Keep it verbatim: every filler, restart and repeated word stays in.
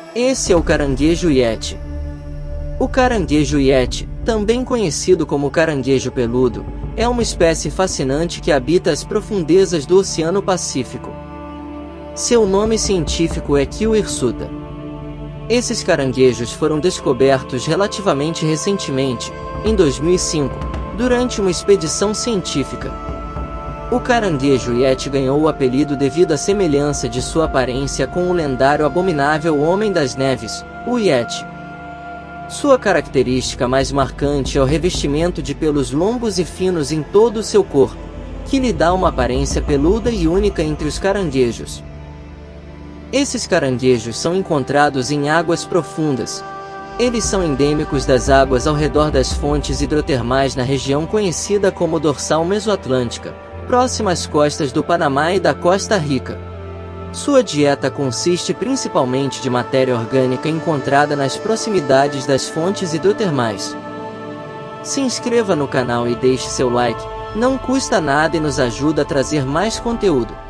Esse é o caranguejo Yeti. O caranguejo Yeti, também conhecido como caranguejo peludo, é uma espécie fascinante que habita as profundezas do Oceano Pacífico. Seu nome científico é Kyo hirsuta. Esses caranguejos foram descobertos relativamente recentemente, em dois mil e cinco, durante uma expedição científica. O caranguejo Yeti ganhou o apelido devido à semelhança de sua aparência com o lendário abominável Homem das Neves, o Yeti. Sua característica mais marcante é o revestimento de pelos longos e finos em todo o seu corpo, que lhe dá uma aparência peluda e única entre os caranguejos. Esses caranguejos são encontrados em águas profundas. Eles são endêmicos das águas ao redor das fontes hidrotermais na região conhecida como Dorsal Mesoatlântica, próxima às costas do Panamá e da Costa Rica. Sua dieta consiste principalmente de matéria orgânica encontrada nas proximidades das fontes hidrotermais. Se inscreva no canal e deixe seu like, não custa nada e nos ajuda a trazer mais conteúdo.